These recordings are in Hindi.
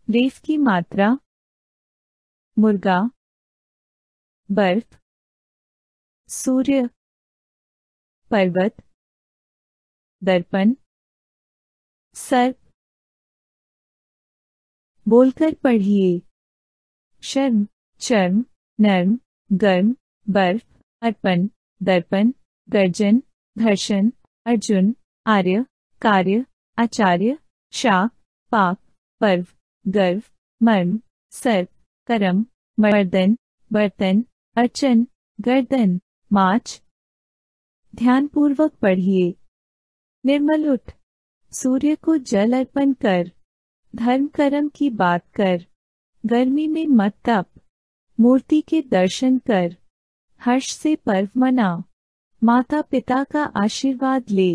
रेत की मात्रा, मुर्गा, बर्फ, सूर्य, पर्वत, दर्पण, सर्प। बोलकर पढ़िए। शर्म, चर्म, नर्म, गर्म, बर्फ, अर्पण, दर्पण, गर्जन, घर्षण, अर्जुन, आर्य, कार्य, आचार्य, शाप, पाप, पर्व, गर्व, मर्म, सर्प, करम, मर्दन, बर्तन, अर्चन, गर्दन, माच। ध्यानपूर्वक पढ़िए। निर्मल उठ, सूर्य को जल अर्पण कर, धर्म कर्म की बात कर, गर्मी में मत तप, मूर्ति के दर्शन कर, हर्ष से पर्व मना, माता पिता का आशीर्वाद ले।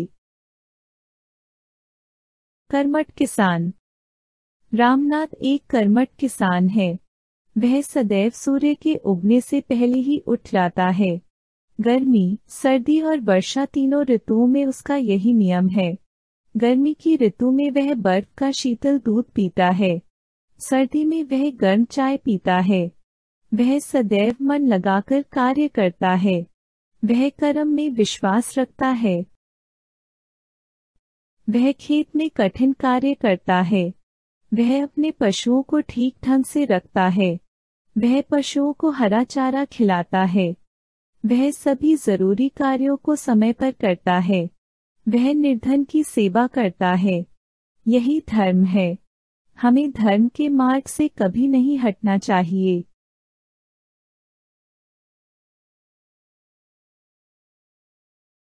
कर्मठ किसान। रामनाथ एक कर्मठ किसान है। वह सदैव सूर्य के उगने से पहले ही उठ जाता है। गर्मी, सर्दी और वर्षा तीनों ऋतुओं में उसका यही नियम है। गर्मी की ऋतु में वह बर्फ का शीतल दूध पीता है। सर्दी में वह गर्म चाय पीता है। वह सदैव मन लगाकर कार्य करता है। वह कर्म में विश्वास रखता है। वह खेत में कठिन कार्य करता है। वह अपने पशुओं को ठीक ढंग से रखता है। वह पशुओं को हरा चारा खिलाता है। वह सभी जरूरी कार्यों को समय पर करता है। वह निर्धन की सेवा करता है। यही धर्म है। हमें धर्म के मार्ग से कभी नहीं हटना चाहिए।